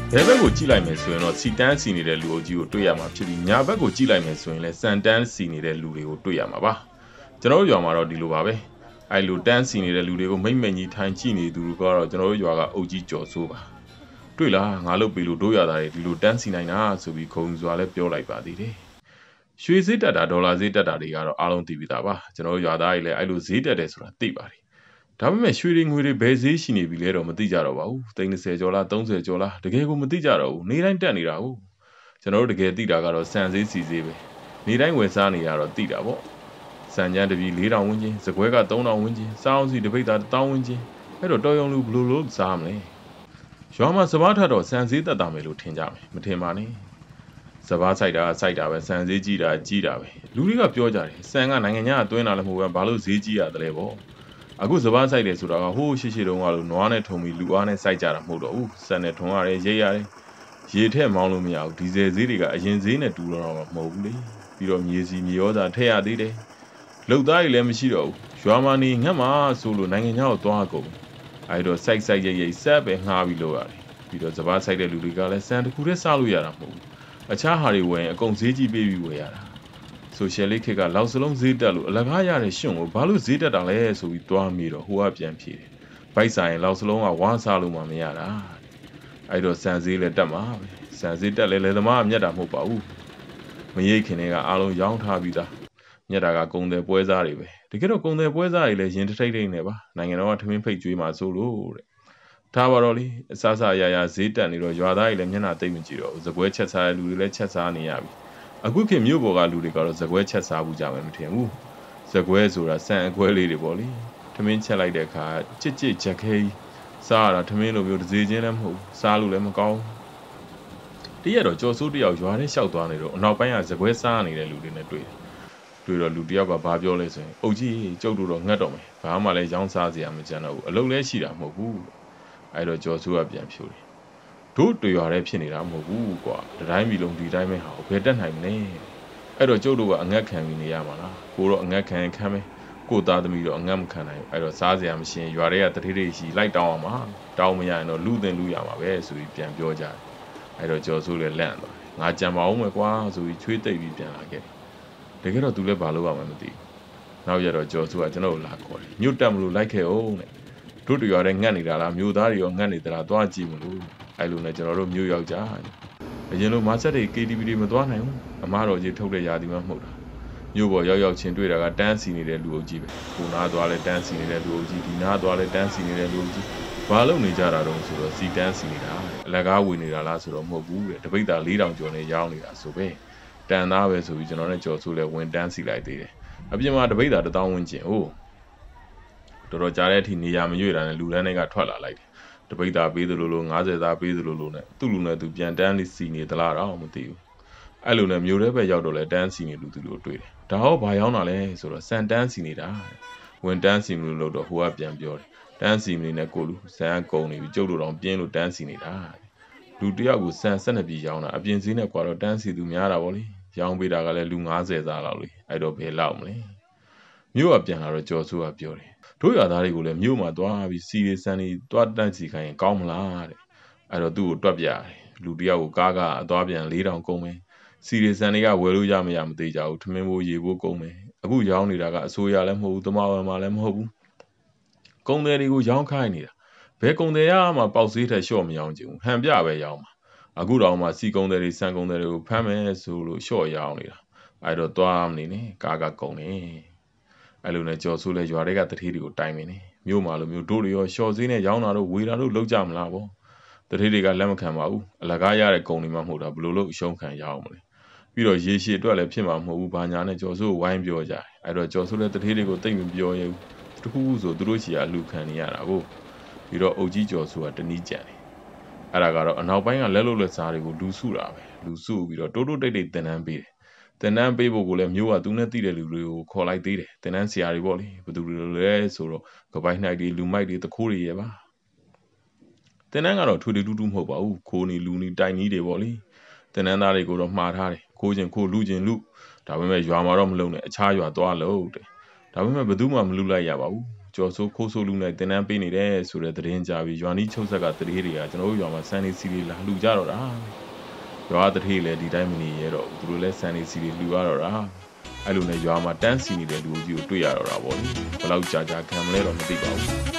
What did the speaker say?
ဘဲဘက်ကိုကြည့်လိုက်မယ်ဆိုရင်တော့စီတန်းစီနေတဲ့လူအုပ်ကြီးကိုတွေ့ရမှာဖြစ်ပြီးညာဘက်ကိုကြည့်လိုက်မယ်ဆိုရင်လည်းစံတန်းစီနေတဲ့လူတွေကိုတွေ့ရမှာပါကျွန်တော်တို့ရွာမှာတော့ဒီလိုပါပဲအဲ့လိုတန်းစီနေတဲ့လူတွေကိုမိမ့်မိန်ကြီးထိုင်ကြည့်နေသူတို့ကတော့ကျွန်တော်တို့ရွာကအုပ်ကြီးကြော်ဆိုးပါတွေ့လားငါလုပ်ပြီလို့တို့ရွာသားတွေဒီလိုတန်းစီနိုင်တာဆိုပြီးခုံစွာလည်းပြောလိုက်ပါသေးတယ်ရွှေဈေးတက်တာဒေါ်လာဈေးတက်တာတွေကတော့အားလုံးသိပြီးသားပါကျွန်တော်တို့ရွာသားတွေလည်းအဲ့လိုဈေးတက်တယ်ဆိုတာသိပါတယ်ဒါပေမဲ့ရွှေတွေငွေတွေဘယ်ဈေးရှိနေပြီလဲတော့မသိကြတော့ပါဘူး30ကျော်လား30ကျော်လားတကယ်ကိုမသိကြတော့ဘူးနေတိုင်းတက်နေတာဟုတ်ကျွန်တော်တို့တကယ်သိတာကတော့စံဈေးစီဈေးပဲနေတိုင်းဝယ်စားနေရတော့သိတာပေါ့စံကြမ်းတပြီ4000ဝန်းကျင်စကွဲက3000ဝန်းကျင်စားအောင်စီတပိတ်သား1000ဝန်းကျင်အဲ့တော့တော်ရုံလူဘလို့လို့စားမလဲရွာမှာစဘာထတော့စံဈေးတက်တာမယ်လို့ထင်ကြမယ်မထင်ပါနဲ့စဘာဆိုင်တာပဲစံဈေးကြီးတာပဲလူတွေကပြောကြတယ်စံကနိုင်ငံခြားကတွင်းလာလည်းမဟုတ်ဘူးဘာလို့ဈေးကြီးရတယ်ပေါ့အခုစဘာဆိုင်တယ်ဆိုတာကဟိုးရှိတုန်းကလို့နွားနဲ့ထုံပြီးလူအားနဲ့စိုက်ကြတာမဟုတ်တော့ဘူးစံနဲ့ထုံရတယ်ရိတ်ရတယ်ရေထက်မောင်းလို့မရဘူးဒီဇယ်ဈေးတွေကအရင်ဈေးနဲ့တူတော့မဟုတ်ဘူးလေပြီးတော့မြေစီမြေဩဇာထည့်ရသေးတယ်လုတ်သားတွေလည်းမရှိတော့ဘူးရွာမှာနေငတ်မှာဆိုလို့နိုင်ငံခြားကိုသွားကုန်အဲ့တော့စိုက်ရိတ်ဆက်ပဲငှားပြီးလို့ရတယ်ပြီးတော့စဘာဆိုင်တဲ့လူတွေကလည်းစံတစ်ခုတည်းစားလို့ရတာမဟုတ်ဘူးအခြားဟာတွေဝယ်ရင်အကုန်ဈေးကြီးပေးပြီးဝယ်ရတာဆိုရှယ်လစ်ခေတ်ကလောက်စလုံးဈေးတက်လို့အလကားရတဲ့ရှင်ကိုဘာလို့ဈေးတက်တာလဲဆိုပြီးတွားမိတော့ဟိုကပြန်ဖြေတယ်။ဘိုက်ဆိုင်လောက်စလုံးကဝါစားလို့မှမရတာ။အဲ့တော့စံဈေးလည်းတက်မှာပဲ။စံဈေးတက်လဲလေသမားမြတ်တာမဟုတ်ပါဘူး။မရိတ်ခင်တွေကအားလုံးရောင်းထားပြီးသား။မြတ်တာကကုံတယ်ပွဲစားတွေပဲ။တကယ်တော့ကုံတယ်ပွဲစားတွေလည်းရင်ထိတ်နေပါ။နိုင်ငံတော်ကထမင်းဖိတ်ကျွေးမှာဆိုလို့တဲ့။ထားပါတော့လေအစားအရာဈေးတက်နေတော့ရွာသားတွေလည်းမျက်နှာသိမ့်မကြည့်တော့ဘူး။စပွဲချက်စားတဲ့လူတွေလည်းချက်စားနေရပြီ။အခုခေတ်မြို့ပေါ်ကလူတွေကတော့ဇကွဲချက်စားဘူးကြမယ်မထင်ဘူးဇကွဲဆိုတာစံအကွဲလေးတွေပေါ့လေထမင်းချက်လိုက်တဲ့အခါကြစ်ချက်ခဲကြီးစားရတာထမင်းလိုမျိုးတစ်စေချင်းလည်းမဟုတ်စားလို့လည်းမကောင်းတရက်တော့ကြော်စိုးတယောက်ရွာထဲလျှောက်သွားနေတော့အနောက်ပိုင်းကဇကွဲစားနေတဲ့လူတွေနဲ့တွေ့တော့လူတယောက်ကဘာပြောလဲဆိုရင်အုတ်ကြီးကျုပ်တို့တော့ငတ်တော့မယ်ဘာမှလည်းရောင်းစားစရာမကြမ်းတော့ဘူးအလုပ်လည်းရှိတာမဟုတ်ဘူးအဲ့တော့ကြော်စိုးကပြန်ဖြိုတယ်တို့တွေ့ရတဲ့ဖြစ်နေတာမဟုတ်ဘူးကွာတတိုင်းမီလုံးဒီတိုင်းပဲဟာဘယ်တက်နိုင်မလဲအဲ့တော့ကျုပ်တို့ကအငတ်ခံပြီးနေရမှာလားကိုတော့အငတ်ခံမယ်ကိုသားသမီးတော့အငတ်မခံနိုင်ဘူးအဲ့တော့စားစရာမရှိရင်ရွာတွေကတတိတွေရှိလိုက်တောင်းအောင်ပါတောင်းမရရင်တော့လူတင်လူရမှာပဲဆိုပြီးပြန်ပြောကြတယ်အဲ့တော့ကျော်စိုးလည်းလန့်သွားငါကြံပါအောင်မယ်ကွာဆိုပြီးချွေးတိတ်ပြီးပြန်လာခဲ့တကယ်တော့သူလည်းဘာလို့ရမှာမသိဘူးနောက်ရတော့ကျော်စိုးကကျွန်တော်ကိုလာခေါ်တယ်ညွတ်တက်မလို့လိုက်ခဲ့အောင်တဲ့တို့တွေ့ရတဲ့ငတ်နေတာလားမြို့သားတွေရောငတ်နေသလားသွားကြည့်မလို့အဲ့လိုနဲ့ကျွန်တော်တို့မြို့ရောက်ကြအရင်လိုမာဆက်တွေ KTV တွေမသွားနိုင်ဘူးအမားတော်ကြီးထုတ်တဲ့ຢာဒီမှမဟုတ်တာမြို့ပေါ်ရောက်ချင်းတွေ့တာကတန်းစီနေတဲ့လူအုပ်ကြီးပဲခုနာသွားလဲတန်းစီနေတဲ့လူအုပ်ကြီးဒီနာသွားလဲတန်းစီနေတဲ့လူအုပ်ကြီးဘာလို့နေကြတာတော့ဆိုတော့စီတန်းစီနေတာအလကားဝင်နေတာလားဆိုတော့မဟုတ်ဘူးတဲ့တပိတ်တာ4000ကျော်နဲ့ရောင်းနေတာဆိုပဲတန်သားပဲဆိုပြီးကျွန်တော်နဲ့ကြော်ဆိုးလဲဝင်တန်းစီလိုက်သေးတယ်အပြင်မှာတပိတ်တာ1000ဝန်းကျင်ဟုတ်တော်တော်ကြားတဲ့အထိနေရာမရွေ့တာနဲ့လူတန်းတွေကထွက်လာလိုက်တယ်တပိတ်တာပေးသလိုလို90သားပေးသလိုလိုနဲ့သူ့လူနဲ့သူပြန်တန်းလေးစီနေသလားတော့မသိဘူးအဲ့လိုနဲ့မျိုးထဲပဲရောက်တော့လဲတန်းစီနေလူသူတို့တွေ့တယ်ဒါဟောဘာရောက်တာလဲဆိုတော့စံတန်းစီနေတာဝင်တန်းစီမလို့လို့တော့ဟိုကပြန်ပြောတယ်တန်းစီမနေနဲ့ကိုလူစံကုံနေပြီကျုပ်တို့တော့ပြင်းလို့တန်းစီနေတာလူတယောက်ကိုစံ12ပြည်ရောင်းတာအပြင်စည်းနဲ့ကွာတော့တန်းစီသူများတာဗောလေရောင်းပေးတာကလည်းလူ90သားလောက်လေအဲ့တော့ဘယ်လောက်မလဲမြို့ကပြန်လာတော့ကြော်ဆိုးကပြောတယ်တို့ရွာသားတွေကိုလည်းမြို့မှာသွားပြီးစီရီစံတွေတွားတန်းစီခိုင်းရင်ကောင်းမလားတဲ့အဲ့တော့သူ့ကိုတွက်ပြတယ်လူတယောက်ကိုကားကအသွားပြန်4000ကုန်မယ်စီရီစံတွေကဝယ်လို့ရမရမသိကြဘူးထမင်းဖို့ရေဖို့ကုန်မယ်အခုရောင်းနေတာကအစိုးရလည်းမဟုတ်ဘူးတမဝယ်မှာလည်းမဟုတ်ဘူးကုန်တယ်တွေကိုရောင်းခိုင်းနေတာဘယ်ကုန်တယ်ရမှပေါက်ဈေးထက်လျှော့မရောင်းချင်ဘူးဟန်ပြပဲရောင်းမှာအခုတော့မှစီကုန်တယ်တွေစံကုန်တယ်တွေကိုဖမ်းမယ်ဆိုလို့လျှော့ရောင်းနေတာအဲ့တော့သွားမနေနဲ့ကားကကုန်နေအဲ့လိုနဲ့ကြော်ဆိုးလဲရွာတွေကတတိတွေကိုတိုင်နေမြို့မှာလိုမျိုးတို့တွေရောရှော့ဈေးနဲ့ရောင်းတာတို့ဝေတာတို့လောက်ကြမလားဗောတတိတွေကလက်မခံပါဘူးအလကားရတဲ့ကုန်တွေမှမဟုတ်တာဘလို့လို့အရှုံးခံရအောင်မလဲပြီးတော့ရေရှည်အတွက်လည်းဖြစ်မှာမဟုတ်ဘူးဘာညာနဲ့ကြော်ဆိုးဝိုင်းပြောကြတယ်အဲ့တော့ကြော်ဆိုးလဲတတိတွေကိုတိတ်မပြောရဘူးတခုခုဆိုသူတို့ချီအလူခံနေရတာကိုပြီးတော့အုတ်ကြီးကြော်ဆိုးကတနည်းကြံတယ်အဲ့ဒါကတော့အနောက်ပိုင်းကလက်လို့လက်စားတွေကိုလူစုတာပဲလူစုပြီးတော့တိုးတိုးတိတ်တိတ်တင်တန်းပေးတယ်တင်တန်းပေးဖို့ကိုလည်းမျိုးကသူနဲ့တိတဲ့လူတွေကိုခေါ်လိုက်သေးတယ်တင်တန်းဆရာတွေပေါ့လေဘယ်သူတွေလဲဆိုတော့ကပိုင်နှိုက်တွေလူမိုက်တွေတခိုးတွေရဲ့ပါတင်တန်းကတော့ထွေတူးတူးမဟုတ်ပါဘူးခိုးနေလူနေတိုင်ကြီးတွေပေါ့လေတင်တန်းသားတွေကိုတော့မှားထားတယ်ခိုးခြင်းခိုးလူခြင်းလူဒါပေမဲ့ရွာမှာတော့မလုံနဲ့အခြားရွာသွားလို့တဲ့ဒါပေမဲ့ဘယ်သူမှမလူလိုက်ရပါဘူးကြကျော်စိုးခိုးဆိုးလူနဲ့တင်တန်းပေးနေတယ်ဆိုတဲ့သတင်းကြပြီးရွာနီးချုပ်ဆက်ကတရေတွေကကျွန်တော်တို့ရွာမှာစံနေစီတွေလာလှူကြတော့တာရွာတရေလည်းဒီတိုင်းမနေရတော့သူတို့လည်းစံနေစီတွေလှူရတော့တာအဲ့လိုနဲ့ရွာမှာတန်းစီနေတဲ့လူကြီးကိုတွေ့ရတော့တာပေါ့လေဘယ်လောက်ကြာကြာခံမလဲတော့မသိပါဘူး